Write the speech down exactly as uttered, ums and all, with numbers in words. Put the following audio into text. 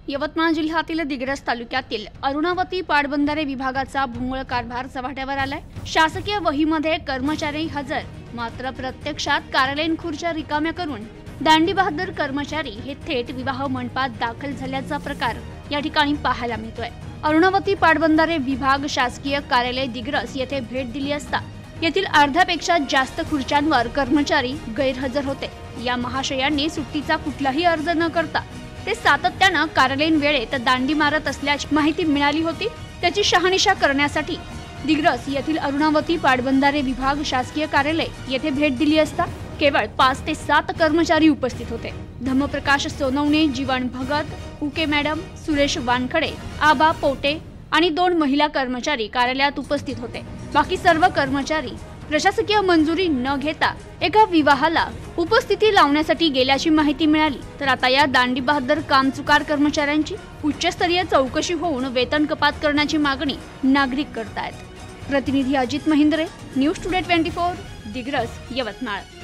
यवतमाळ जिल्ह्यातील दिग्रस तालुक्यातील अरुणावती पाटबंधारे विभागाचा भोंगळ कारभार चव्हाट्यावर आलाय। शासकीय वहीमध्ये कर्मचारी हजर, मात्र प्रत्यक्षात कार्यालयीन खुर्च्या रिकाम्या करून दांडी बहादर कर्मचारी हे थेट विवाह मंडपात दाखल झाल्याचा प्रकार या ठिकाणी पाहायला मिळतोय। अरुणावती पाटबंधारे विभाग शासकीय कार्यालय दिग्रस येथे भेट दिली असता येथील अर्ध्यापेक्षा जास्त खुर्च्यांवर कर्मचारी गैरहजर होते। या महाशयांनी सुट्टीचा कुठलाही अर्ज न करता ते सातत्याने कार्यालयीन वेळेत दांडी मारत असल्याची माहिती मिळाली होती। त्याची शहानिशा करण्यासाठी दिग्रस येथील अरुणावती पाटबंधारे विभाग शासकीय कार्यालय येथे भेट दिली असता केवळ पाच ते सात कर्मचारी उपस्थित होते। धम्मप्रकाश सोनवणे, जीवन भगत, उके मॅडम, सुरेश वानखडे, आबा पोटे आणि दोन महिला कर्मचारी कार्यालयात उपस्थित होते। बाकी सर्व कर्मचारी प्रशासकीय मंजुरी न घेता एका विवाहाला उपस्थिती लावण्यासाठी गेल्याची माहिती मिळाली। तर आता या दांडी बहादर कामचुकार कर्मचाऱ्यांची उच्चस्तरीय चौकशी होऊन वेतन कपात करण्याची मागणी नागरिक करतायत। प्रतिनिधी अजित महिंद्रे, न्यूज टुडे चोवीस, दिग्रस, यवतमाळ।